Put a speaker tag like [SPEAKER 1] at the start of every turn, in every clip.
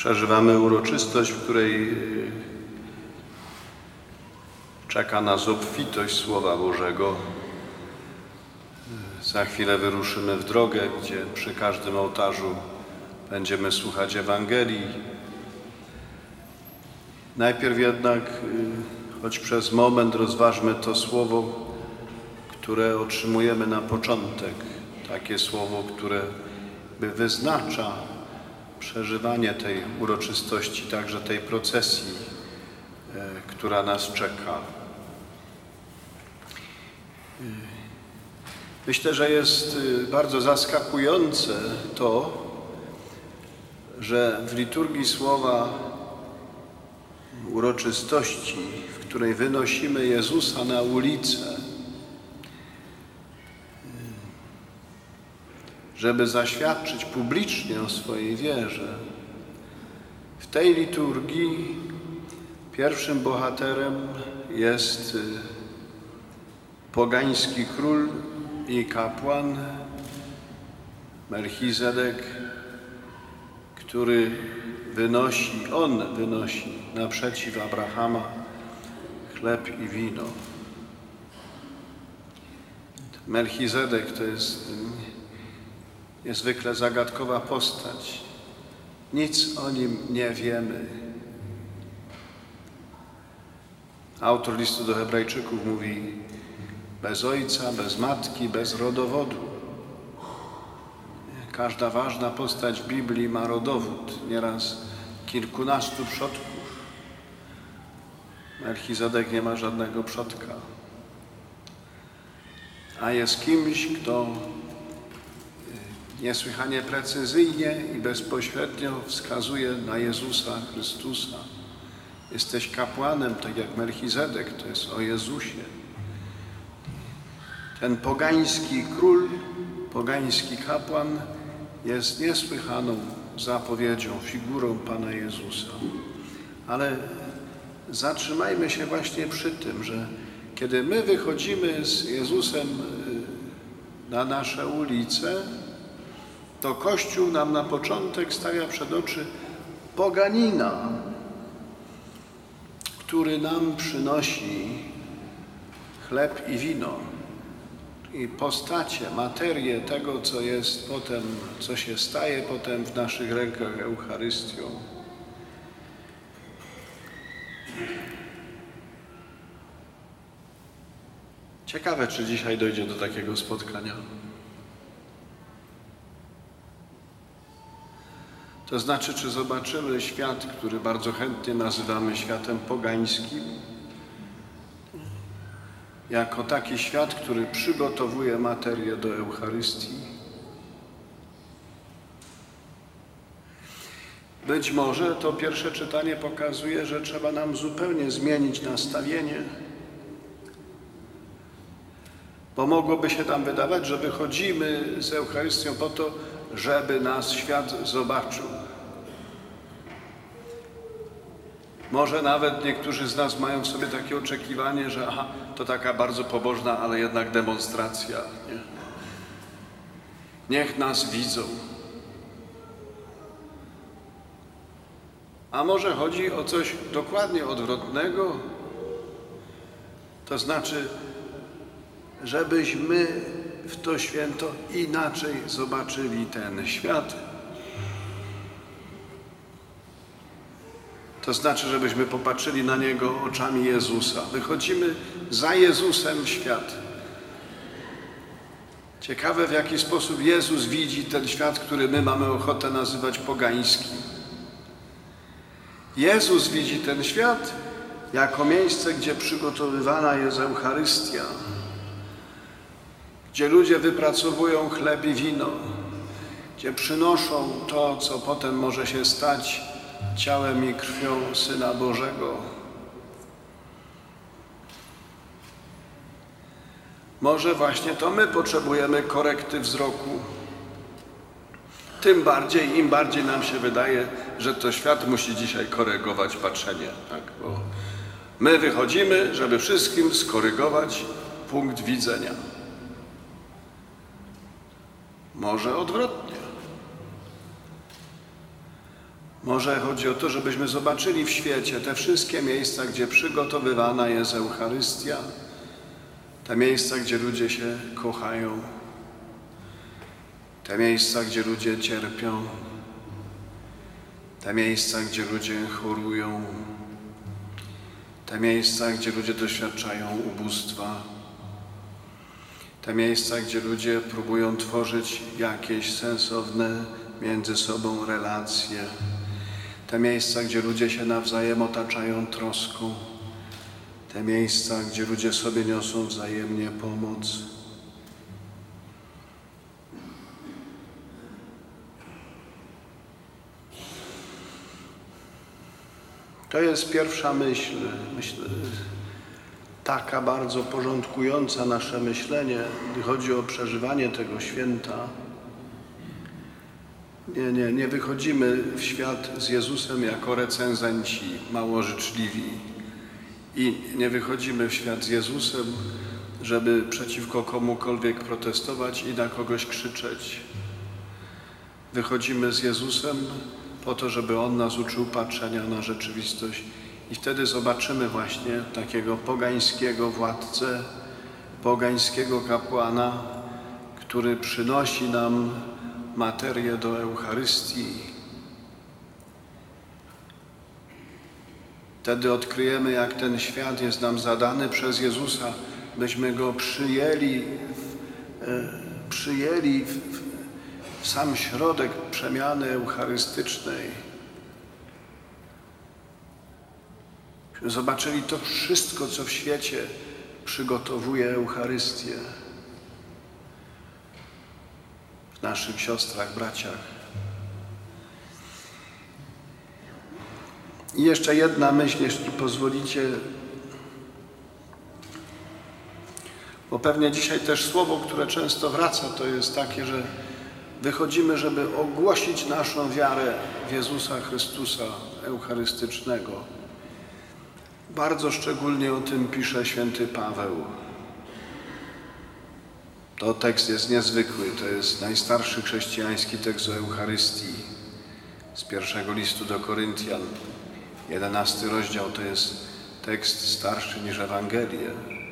[SPEAKER 1] Przeżywamy uroczystość, w której czeka nas obfitość Słowa Bożego. Za chwilę wyruszymy w drogę, gdzie przy każdym ołtarzu będziemy słuchać Ewangelii. Najpierw jednak, choć przez moment, rozważmy to słowo, które otrzymujemy na początek. Takie słowo, które wyznacza przeżywanie tej uroczystości, także tej procesji, która nas czeka. Myślę, że jest bardzo zaskakujące to, że w liturgii słowa uroczystości, w której wynosimy Jezusa na ulicę, żeby zaświadczyć publicznie o swojej wierze, w tej liturgii pierwszym bohaterem jest pogański król i kapłan Melchizedek, który wynosi naprzeciw Abrahama chleb i wino. Melchizedek to jest niezwykle zagadkowa postać. Nic o nim nie wiemy. Autor listu do Hebrajczyków mówi: bez ojca, bez matki, bez rodowodu. Każda ważna postać w Biblii ma rodowód, nieraz kilkunastu przodków. Melchizedek nie ma żadnego przodka, a jest kimś, kto niesłychanie precyzyjnie i bezpośrednio wskazuje na Jezusa Chrystusa. Jesteś kapłanem, tak jak Melchizedek, to jest o Jezusie. Ten pogański król, pogański kapłan jest niesłychaną zapowiedzią, figurą Pana Jezusa. Ale zatrzymajmy się właśnie przy tym, że kiedy my wychodzimy z Jezusem na nasze ulice, to Kościół nam na początek stawia przed oczy poganina, który nam przynosi chleb i wino. I postacie, materię tego, co jest potem, co się staje potem w naszych rękach Eucharystią. Ciekawe, czy dzisiaj dojdzie do takiego spotkania. To znaczy, czy zobaczymy świat, który bardzo chętnie nazywamy światem pogańskim, jako taki świat, który przygotowuje materię do Eucharystii. Być może to pierwsze czytanie pokazuje, że trzeba nam zupełnie zmienić nastawienie, bo mogłoby się tam wydawać, że wychodzimy z Eucharystią po to, żeby nas świat zobaczył. Może nawet niektórzy z nas mają w sobie takie oczekiwanie, że to taka bardzo pobożna, ale jednak demonstracja. Nie? Niech nas widzą. A może chodzi o coś dokładnie odwrotnego? To znaczy, żebyśmy w to święto inaczej zobaczyli ten świat. To znaczy, żebyśmy popatrzyli na Niego oczami Jezusa. Wychodzimy za Jezusem w świat. Ciekawe, w jaki sposób Jezus widzi ten świat, który my mamy ochotę nazywać pogańskim. Jezus widzi ten świat jako miejsce, gdzie przygotowywana jest Eucharystia, gdzie ludzie wypracowują chleb i wino, gdzie przynoszą to, co potem może się stać ciałem i krwią Syna Bożego. Może właśnie to my potrzebujemy korekty wzroku. Tym bardziej, im bardziej nam się wydaje, że to świat musi dzisiaj korygować patrzenie. Tak? Bo my wychodzimy, żeby wszystkim skorygować punkt widzenia. Może odwrotnie. Może chodzi o to, żebyśmy zobaczyli w świecie te wszystkie miejsca, gdzie przygotowywana jest Eucharystia, te miejsca, gdzie ludzie się kochają, te miejsca, gdzie ludzie cierpią, te miejsca, gdzie ludzie chorują, te miejsca, gdzie ludzie doświadczają ubóstwa, te miejsca, gdzie ludzie próbują tworzyć jakieś sensowne między sobą relacje, te miejsca, gdzie ludzie się nawzajem otaczają troską, te miejsca, gdzie ludzie sobie niosą wzajemnie pomoc. To jest pierwsza myśl, taka bardzo porządkująca nasze myślenie, gdy chodzi o przeżywanie tego święta. Nie wychodzimy w świat z Jezusem jako recenzenci, mało życzliwi. I nie wychodzimy w świat z Jezusem, żeby przeciwko komukolwiek protestować i na kogoś krzyczeć. Wychodzimy z Jezusem po to, żeby On nas uczył patrzenia na rzeczywistość. I wtedy zobaczymy właśnie takiego pogańskiego władcę, pogańskiego kapłana, który przynosi nam materię do Eucharystii. Wtedy odkryjemy, jak ten świat jest nam zadany przez Jezusa, byśmy Go przyjęli w sam środek przemiany eucharystycznej. Byśmy zobaczyli to wszystko, co w świecie przygotowuje Eucharystię. W naszych siostrach, braciach. I jeszcze jedna myśl, jeśli pozwolicie, bo pewnie dzisiaj też słowo, które często wraca, to jest takie, że wychodzimy, żeby ogłosić naszą wiarę w Jezusa Chrystusa Eucharystycznego. Bardzo szczególnie o tym pisze święty Paweł. To tekst jest niezwykły, to jest najstarszy chrześcijański tekst o Eucharystii z pierwszego listu do Koryntian. 11 rozdział to jest tekst starszy niż Ewangelie.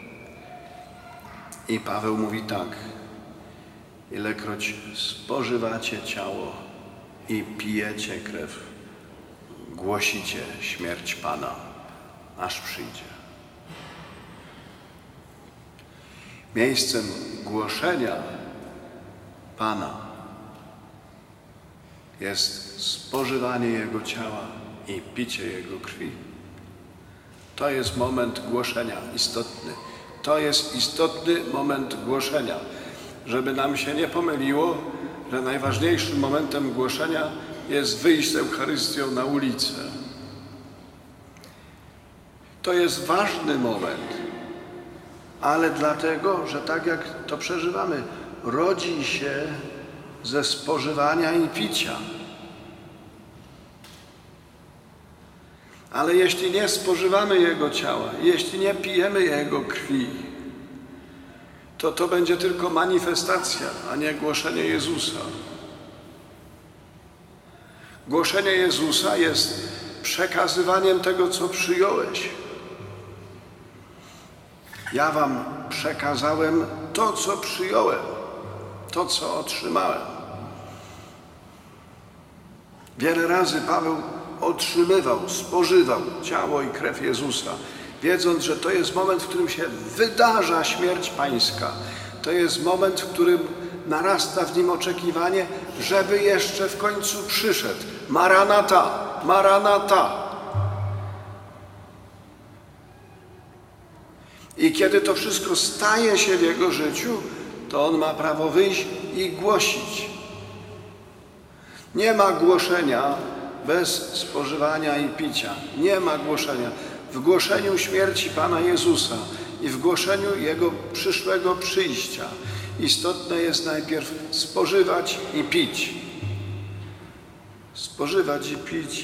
[SPEAKER 1] I Paweł mówi tak: ilekroć spożywacie ciało i pijecie krew, głosicie śmierć Pana, aż przyjdzie. Miejscem głoszenia Pana jest spożywanie Jego ciała i picie Jego krwi. To jest moment głoszenia istotny. To jest istotny moment głoszenia. Żeby nam się nie pomyliło, że najważniejszym momentem głoszenia jest wyjść z Eucharystią na ulicę. To jest ważny moment, ale dlatego, że tak jak to przeżywamy, rodzi się ze spożywania i picia. Ale jeśli nie spożywamy Jego ciała, jeśli nie pijemy Jego krwi, to będzie tylko manifestacja, a nie głoszenie Jezusa. Głoszenie Jezusa jest przekazywaniem tego, co przyjąłeś. Ja wam przekazałem to, co przyjąłem, to, co otrzymałem. Wiele razy Paweł otrzymywał, spożywał ciało i krew Jezusa, wiedząc, że to jest moment, w którym się wydarza śmierć Pańska. To jest moment, w którym narasta w nim oczekiwanie, żeby jeszcze w końcu przyszedł. Maranata, Maranata. I kiedy to wszystko staje się w jego życiu, to on ma prawo wyjść i głosić. Nie ma głoszenia bez spożywania i picia. Nie ma głoszenia. W głoszeniu śmierci Pana Jezusa i w głoszeniu Jego przyszłego przyjścia istotne jest najpierw spożywać i pić. Spożywać i pić.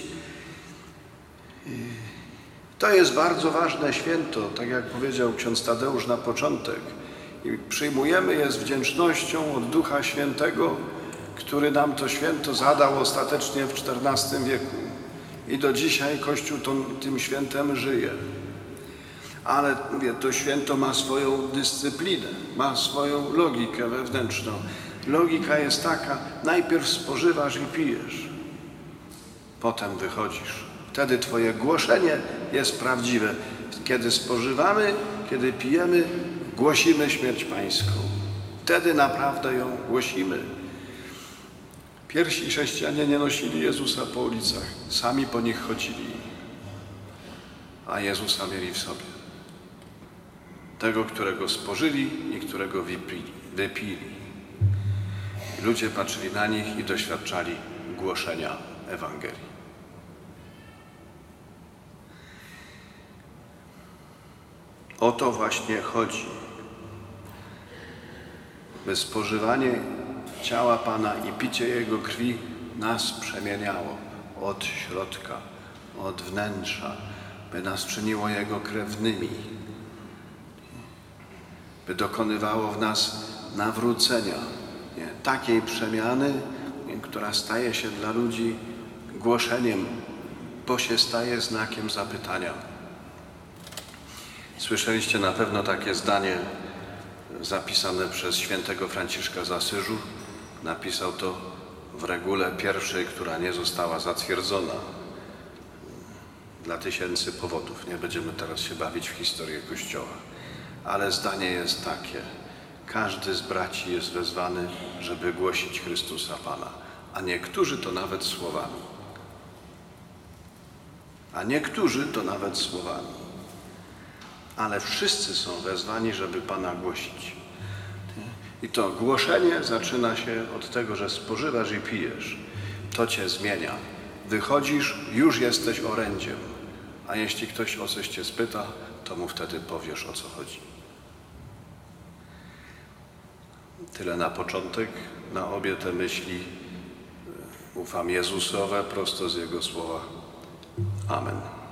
[SPEAKER 1] To jest bardzo ważne święto, tak jak powiedział ksiądz Tadeusz na początek. I przyjmujemy je z wdzięcznością od Ducha Świętego, który nam to święto zadał ostatecznie w XIV wieku. I do dzisiaj Kościół tym świętem żyje. Ale mówię, to święto ma swoją dyscyplinę, ma swoją logikę wewnętrzną. Logika jest taka, najpierw spożywasz i pijesz, potem wychodzisz. Wtedy twoje głoszenie jest prawdziwe. Kiedy spożywamy, kiedy pijemy, głosimy śmierć Pańską. Wtedy naprawdę ją głosimy. Pierwsi chrześcijanie nie nosili Jezusa po ulicach, sami po nich chodzili, a Jezusa mieli w sobie. Tego, którego spożyli i którego wypili. I ludzie patrzyli na nich i doświadczali głoszenia Ewangelii. O to właśnie chodzi, by spożywanie ciała Pana i picie Jego krwi nas przemieniało od środka, od wnętrza, by nas czyniło Jego krewnymi, by dokonywało w nas nawrócenia, takiej przemiany, która staje się dla ludzi głoszeniem, bo się staje znakiem zapytania. Słyszeliście na pewno takie zdanie zapisane przez świętego Franciszka z Asyżu. Napisał to w regule pierwszej, która nie została zatwierdzona dla tysięcy powodów. Nie będziemy teraz się bawić w historię Kościoła. Ale zdanie jest takie: każdy z braci jest wezwany, żeby głosić Chrystusa Pana, a niektórzy to nawet słowami. Ale wszyscy są wezwani, żeby Pana głosić. I to głoszenie zaczyna się od tego, że spożywasz i pijesz. To cię zmienia. Wychodzisz, już jesteś orędziem. A jeśli ktoś o coś cię spyta, to mu wtedy powiesz, o co chodzi. Tyle na początek. Na obie te myśli ufam Jezusowe prosto z Jego słowa. Amen.